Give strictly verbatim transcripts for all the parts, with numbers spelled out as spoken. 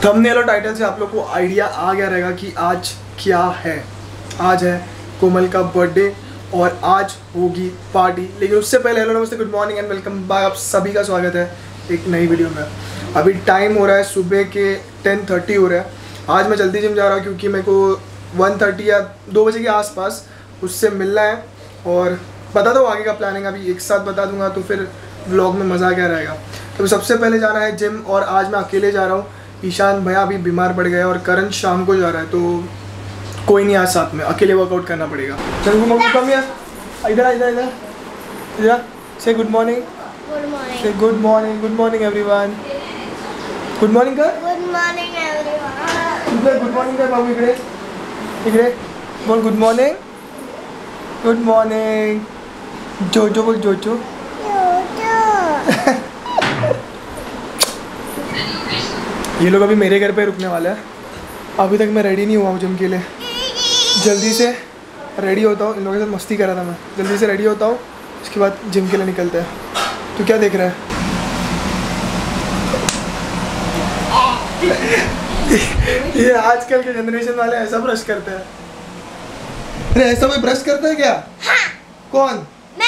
Thumbnail और title से आप लोग को आइडिया आ गया रहेगा कि आज क्या है। आज है कोमल का बर्थडे और आज होगी पार्टी। लेकिन उससे पहले हेलो नमस्ते good morning and welcome back, आप सभी का स्वागत है एक नई वीडियो में। अभी टाइम हो रहा है सुबह के टेन थर्टी हो रहा है। आज मैं जल्दी जिम जा रहा हूँ क्योंकि मेरे को वन थर्टी या दो बजे के आसपास उससे मिलना है और बता दो आगे का प्लानिंग अभी एक साथ बता दूंगा तो फिर व्लॉग में मज़ा क्या रहेगा। तो सबसे पहले जाना है जिम और आज मैं अकेले जा रहा हूँ। ईशान भैया अभी बीमार पड़ गया और करण शाम को जा रहा है तो कोई नहीं, आज साथ में अकेले वर्कआउट करना पड़ेगा। चल मम्मी कम यार, इधर इधर इधर इधर से गुड मॉर्निंग गुड मॉर्निंग से good morning good morning everyone. Good morning कर गुड मॉर्निंग एवरीवन। इधर गुड मॉर्निंग कर बाबू, इकडे इकडे बोल गुड मॉर्निंग गुड मॉर्निंग। जोजो बोल जोजो। ये लोग अभी मेरे घर पे रुकने वाले हैं। अभी तक मैं रेडी नहीं हुआ हूँ जिम के लिए। जल्दी से रेडी होता हूँ, इन लोगों के साथ मस्ती कर रहा था मैं। जल्दी से रेडी होता हूँ, उसके बाद जिम के लिए निकलते हैं। तो क्या देख रहा है? ये आजकल के जनरेशन वाले ऐसा ब्रश करते हैं। अरे ऐसा कोई ब्रश करता है क्या? हाँ। कौन? मैं।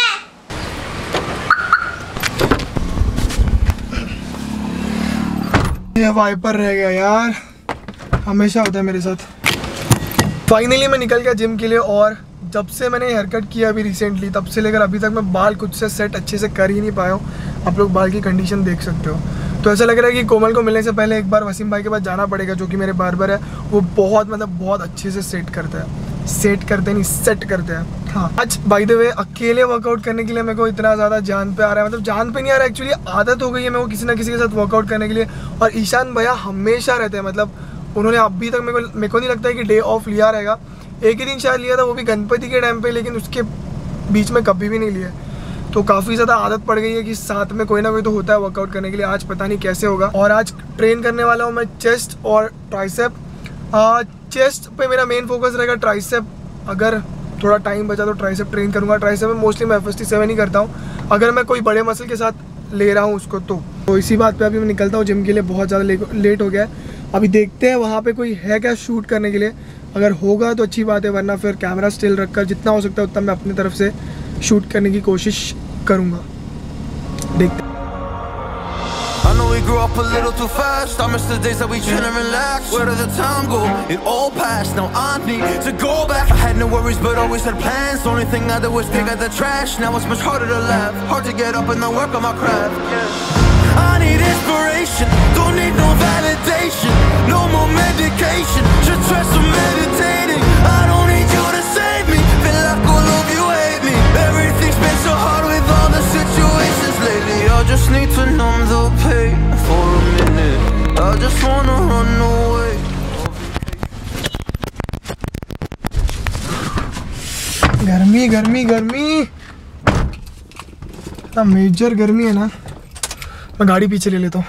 ये वाइपर रह गया यार, हमेशा होता है मेरे साथ। फाइनली मैं निकल गया जिम के लिए और जब से मैंने हेयर कट किया अभी रिसेंटली, तब से लेकर अभी तक मैं बाल खुद से सेट अच्छे से कर ही नहीं पाया हूँ। आप लोग बाल की कंडीशन देख सकते हो। तो ऐसा लग रहा है कि कोमल को मिलने से पहले एक बार वसीम भाई के पास जाना पड़ेगा, जो कि मेरे बार्बर है। वो बहुत मतलब बहुत अच्छे से सेट करता है। सेट करते नहीं सेट करते हैं। हाँ, आज बाय द वे अकेले वर्कआउट करने के लिए मेरे को इतना ज़्यादा जान पे आ रहा है, मतलब जान पे नहीं आ रहा है, एक्चुअली आदत हो गई है मेरे को किसी ना किसी के साथ वर्कआउट करने के लिए। और ईशान भैया हमेशा रहते हैं, मतलब उन्होंने अभी तक मेरे को मेरे को नहीं लगता है कि डे ऑफ लिया रहेगा। एक ही दिन शायद लिया था, वो भी गणपति के टाइम पे, लेकिन उसके बीच में कभी भी नहीं लिया। तो काफ़ी ज़्यादा आदत पड़ गई है कि साथ में कोई ना कोई तो होता है वर्कआउट करने के लिए। आज पता नहीं कैसे होगा। और आज ट्रेन करने वाला हूँ मैं चेस्ट और ट्राइसेप। चेस्ट पे मेरा मेन फोकस रहेगा। ट्राइसेप अगर थोड़ा टाइम बचा तो ट्राइसेप ट्रेन करूँगा। ट्राइसेप में मोस्टली मैं एफ एस टी सेवन ही करता हूँ, अगर मैं कोई बड़े मसल के साथ ले रहा हूँ उसको तो। तो इसी बात पे अभी मैं निकलता हूँ जिम के लिए। बहुत ज़्यादा ले, लेट हो गया है। अभी देखते हैं वहाँ पे कोई है क्या शूट करने के लिए। अगर होगा तो अच्छी बात है, वरना फिर कैमरा स्टिल रखकर जितना हो सकता है उतना मैं अपनी तरफ से शूट करने की कोशिश करूँगा। देखते हैं। I know we grew up a little too fast. I miss the days that we chill and relax. Where did the time go? It all passed. Now I need to go back. I had no worries but always had plans. The only thing I did was pick at the trash. Now it's much harder to laugh, hard to get up and then work on my craft. I need inspiration, don't need no validation. No more medication, just try some meditating. I don't need you to save me, feel like all of you hate me. Everything's been so hard with all the situations lately. I just need to numb the pain for a minute. I just wanna run away. गर्मी गर्मी गर्मी, इतना major गर्मी है ना। मैं गाड़ी पीछे ले लेता हूँ।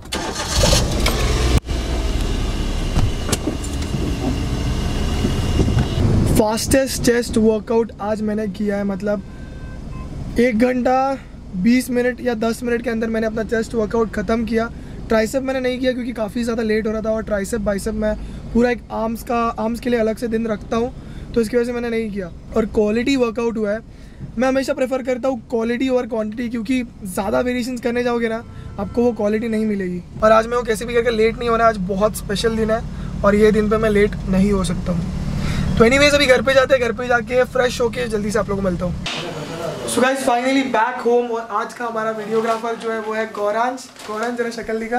फास्टेस्ट चेस्ट वर्कआउट आज मैंने किया है, मतलब एक घंटा बीस मिनट या दस मिनट के अंदर मैंने अपना चेस्ट वर्कआउट ख़त्म किया। ट्राइसेप मैंने नहीं किया क्योंकि काफ़ी ज़्यादा लेट हो रहा था और ट्राइसेप बाइसेप मैं पूरा एक आर्म्स का आर्म्स के लिए अलग से दिन रखता हूँ, तो इसकी वजह से मैंने नहीं किया। और क्वालिटी वर्कआउट हुआ है। मैं हमेशा प्रेफर करता हूँ क्वालिटी और क्वांटिटी, क्योंकि ज़्यादा वेरिएशंस करने जाओगे ना आपको वो क्वालिटी नहीं मिलेगी। और आज मैं वो कैसे भी करके लेट नहीं होना है। आज बहुत स्पेशल दिन है और ये दिन पे मैं लेट नहीं हो सकता हूँ। तो एनीवेज अभी घर पे जाते हैं, घर पे जाके फ्रेश होके जल्दी से आप लोगों को मिलता हूँ। So guys finally back home और आज का हमारा वीडियोग्राफर जो है वो है गौरांश। गौरांश जरा शक्ल दिखा,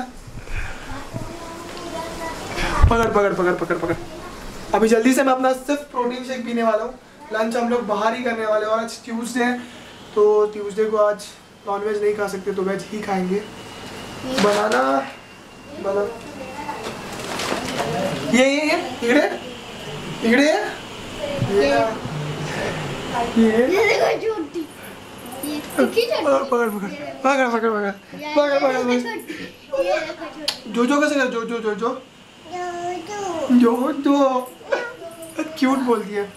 पकड़ पकड़ पकड़ पकड़ पकड़। अभी जल्दी से मैं अपना सिर्फ प्रोटीन शेक पीने वाला हूँ। लंच हम लोग बाहर ही करने वाले हैं और आज ट्यूसडे है, तो ट्यूसडे को आज नॉनवेज नहीं खा सकते तो वेज ही खाएंगे। बनाना बना ये ये ये इकड़े इकड़े ये ये पकड़ पकड़ पकड़ पकड़ पकड़ पकड़ पकड़ जो जो कैसे कर जो जो जो जो जो जो क्यूट बोलती है।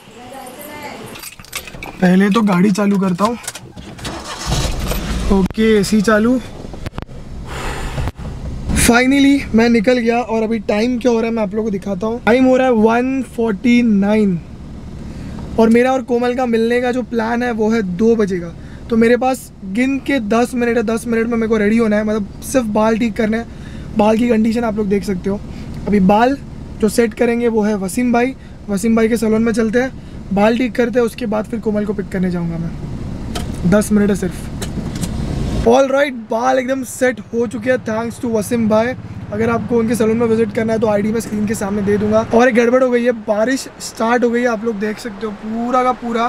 पहले तो गाड़ी चालू करता हूँ। ओके एसी चालू, फाइनली मैं निकल गया और अभी टाइम क्या हो रहा है मैं आप लोगों को दिखाता हूँ। टाइम हो रहा है वन फोर्टी नाइन और मेरा और कोमल का मिलने का जो प्लान है वो है दो बजे का। तो मेरे पास गिन के दस मिनट है, दस मिनट में मेरे को रेडी होना है, मतलब सिर्फ बाल ठीक करने हैं। बाल की कंडीशन आप लोग देख सकते हो। अभी बाल जो सेट करेंगे वो है वसीम भाई। वसीम भाई के सैलून में चलते हैं, बाल ठीक करते हैं, उसके बाद फिर कोमल को पिक करने जाऊँगा मैं। दस मिनट है सिर्फ। ऑल राइट, बाल एकदम सेट हो चुके हैं थैंक्स टू वसीम भाई। अगर आपको उनके सैलून में विजिट करना है तो आईडी मैं स्क्रीन के सामने दे दूंगा। और एक गड़बड़ हो गई है, बारिश स्टार्ट हो गई है, आप लोग देख सकते हो पूरा का पूरा।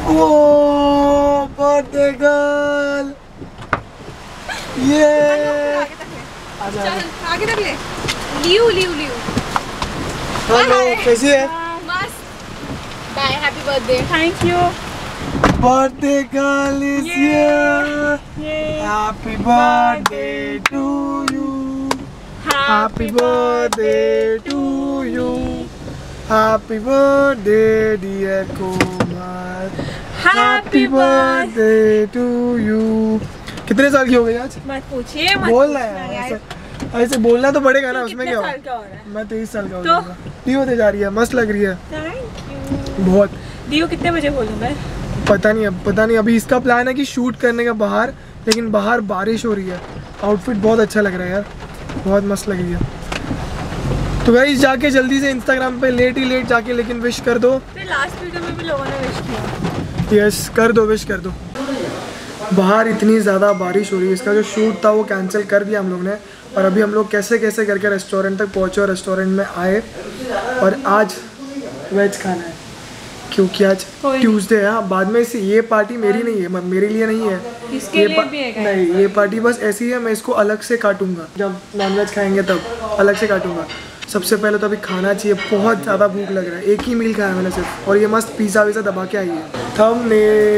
ओ बर्थडे गर्ल, ये चल आगे तक ले। लियो लियो लियो। हेलो, कैसी है? मस्त। Bye, happy birthday. Thank you. Birthday girl is here, happy birthday to you, happy birthday to you, happy birthday dear Komal, happy birthday to you. कितने साल की हो गई आज? मत पूछिए, मत बोलना है ऐसे, ऐसे बोलना तो पड़ेगा ना, उसमें क्या हो? साल का हो रहा है? मैं तेईस साल का हो तो? जाऊंगा। नहीं होते जा रही है, मस्त लग रही है। Thank you. बहुत। दियो कितने बजे बोलूं मैं? पता नहीं, अब पता नहीं। अभी इसका प्लान है कि शूट करने का बाहर, लेकिन बाहर बारिश हो रही है। आउटफिट बहुत अच्छा लग रहा है यार, बहुत मस्त लग रही है। तो गाइस जाके जल्दी से इंस्टाग्राम पे लेट ही लेट जाके लेकिन विश कर दो। फिर लास्ट वीडियो में भी लोगों ने विश किया। यस, कर दो, विश कर दो। बाहर इतनी ज़्यादा बारिश हो रही है, इसका जो शूट था वो कैंसिल कर दिया हम लोग ने। और अभी हम लोग कैसे कैसे करके रेस्टोरेंट तक पहुँचे और रेस्टोरेंट में आए। और आज वेज खाना है क्योंकि आज ट्यूसडे है। हाँ, बाद में इसे ये पार्टी मेरी नहीं है, मेरे लिए नहीं है। इसके ये लिए भी है क्या? नहीं, ये पार्टी बस ऐसी है, मैं इसको अलग से काटूंगा। जब नॉनवेज खाएंगे तब अलग से काटूंगा। सबसे पहले तो अभी खाना चाहिए, बहुत ज़्यादा भूख लग रहा है। एक ही मील खाया मैंने सिर्फ, और ये मस्त पिज़्ज़ा वीज़ा दबा के आई है। थंबनेल।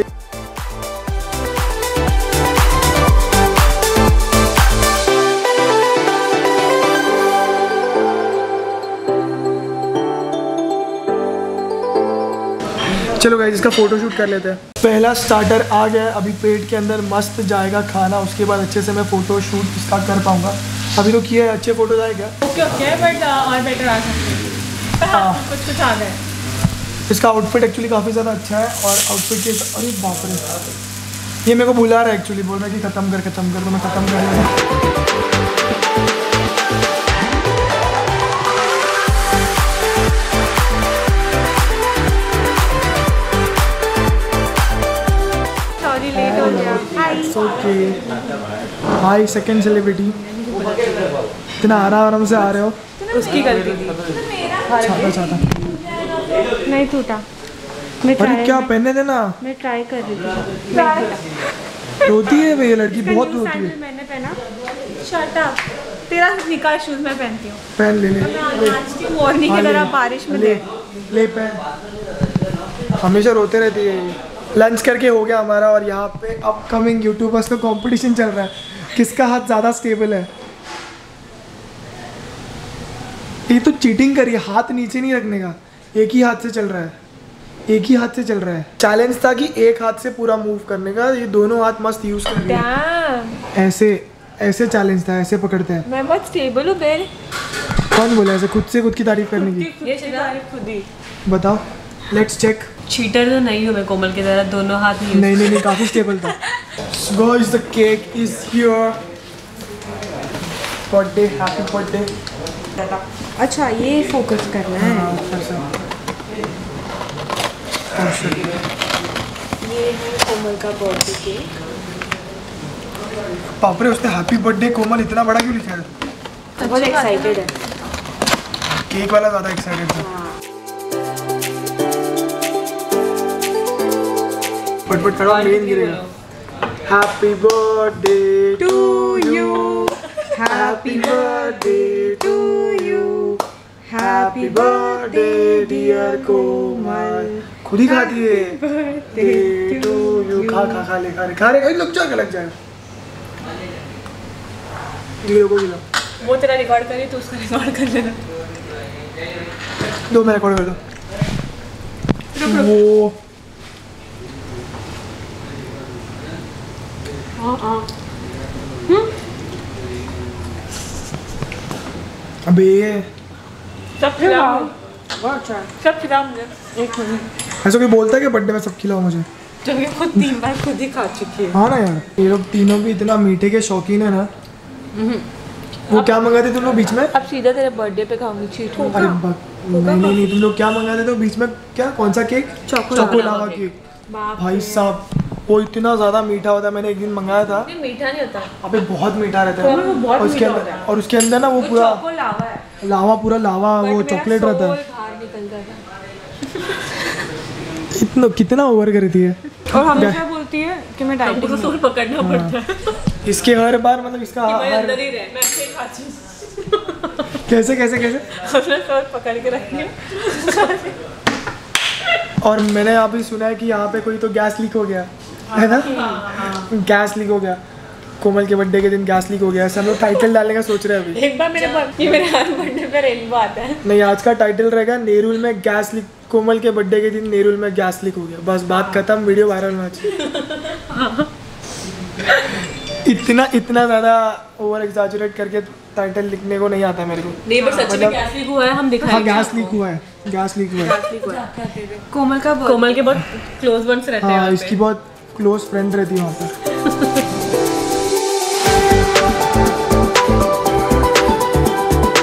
चलो गाइस, इसका फोटो शूट कर लेते हैं। पहला स्टार्टर आ गया है, अभी पेट के अंदर मस्त जाएगा खाना, उसके बाद अच्छे से मैं फोटो शूट इसका कर पाऊंगा। अभी तो किया है, अच्छे फोटोज आए क्या? ओके ओके, बट और बेटर आ सकते हैं। हाँ, कुछ कुछ आ गए। इसका आउटफिट एक्चुअली काफ़ी ज़्यादा अच्छा है। और आउटफिट के, अरे बाप रे, ये मेरे को बुला रहा है एक्चुअली, बोल रहा है कि ख़त्म कर ख़त्म कर, तो मैं ख़त्म कर रहा। लेट हो गया। Hi. Okay, hi second celebrity. इतना आराम आराम से आ रहे हो। उसकी गलती थी। छाता छाता नहीं टूटा। मैं अरे ट्राई क्या पहनने देना, मैं ट्राई कर रही थी। रोती है भैया, लड़की बहुत रोती है। मैंने पहना। Shirt up. तेरा निकाल शूज मैं पहनती हूँ। पहन ले ले आज की मॉर्निंग की तरह बारिश में ले दे। ले पहन। हमेशा रोते रहती है। लंच करके हो गया हमारा और यहाँ पे अपकमिंग यूट्यूबर्स का कंपटीशन चल रहा है, किसका हाथ ज़्यादा स्टेबल है। ये तो चीटिंग करी है, हाथ नीचे नहीं रखने का, एक ही हाथ से चल रहा है, एक ही हाथ से चल रहा है। चैलेंज था कि एक हाथ से पूरा मूव करने का, ये दोनों हाथ मस्त यूज कर रहे हैं। ऐसे ऐसे चैलेंज था, ऐसे पकड़ते हैं। मैं बहुत स्टेबल हूँ बेल। कौन बोला ऐसे खुद से खुद की तारीफ करने की? ये तारीफ खुद ही। बताओ, लेट्स चेक। चीटर तो नहीं हूँ मैं कोमल की तरह, दोनों हाथ नहीं। नहीं नहीं नहीं, काफी स्टेबल था। Guys, the cake is here. Birthday, happy birthday. अच्छा, ये फोकस करना है। हाँ, ऊपर से। Oh, shit. ये है कोमल का बर्थडे केक। बाप रे, उसने हैप्पी बर्थडे कोमल इतना बड़ा क्यों लिखा है? बहुत एक्साइटेड है। केक वाला ज्यादा एक्साइटेड था। फटफट करो, मेन गिरेगा। Happy birthday to you, happy birthday to you, happy birthday dear Komal. खुद ही खाती है। Birthday to you. खा खा खा ले, खा ले खा ले, लग जाएगा लग जाएगा। गिलो को गिलो। वो तेरा रिकॉर्ड करे तो उसका रिकॉर्ड कर लेना। दो मैं रिकॉर्ड कर दो। वो अबे ये सब खिलाओ, सब खिलाओ मुझे। एक मिनट, ऐसा कोई बोलता है कि बर्थडे में सब खिलाओ मुझे? जब ये खुद तीन बार खुद ही खा चुकी है। हाँ ना यार, ये लोग तीनों भी इतना मीठे के शौकीन है ना। वो क्या मंगाते तुम लोग बीच में? अब सीधा तेरे बर्थडे पे खाऊंगी चीट। अरे बक नहीं नहीं नहीं, तुम लोग क्या मंगाते थे बीच में? क्या कौन सा केक? Choco lava cake. भाई साहब वो इतना ज़्यादा मीठा होता है। मैंने एक दिन मंगाया था। नहीं मीठा नहीं होता, अबे बहुत मीठा रहता वो बहुत है। और उसके मीठा अंदर होता है। और उसके अंदर ना वो पूरा चोको लावा है, लावा, पूरा लावा, but वो मेरा चॉकलेट रहता soul है। बाहर निकलता था। इतना कितना ओवर करती है। और हमेशा बोलती है कि मैं डाइटिंग में हूँ। पकड़ना पड़ता है। इसके हर बार मतलब इसका मैं हर अंदर ही रह, मैं ऐसे ही खाती हूँ। कैसे कैसे कैसे अपना सर पकड़ के रखती हूँ। और मैंने यहाँ पे सुना है कि यहाँ पे कोई तो गैस लीक हो गया है ना? गैस लीक हो गया कोमल के बर्थडे के दिन, गैस लीक हो गया। ऐसे हम लोग टाइटल डालने का सोच रहे हैं अभी। एक बार मेरे ये मेरे हर बर्थडे पे रेनबो आता है। नहीं, आज का टाइटल रहेगा नेरुल में गैस लीक। कोमल के बर्थडे के दिन नेरुल में गैस लीक हो गया, बस बात खत्म। वीडियो वायरल होना चाहिए। इतना इतना ज़्यादा ओवर एग्जैजरेट करके टाइटल लिखने को नहीं आता मेरे को। नहीं पर सच में गैस लीक हुआ है, हम दिखाएंगे। हाँ गैस लीक हुआ है, गैस लीक हुआ है। कोमल का कोमल के बहुत क्लोज वंस रहते हैं हाँ वहाँ इसकी पे। बहुत क्लोज फ्रेंड रहती है वहाँ पर।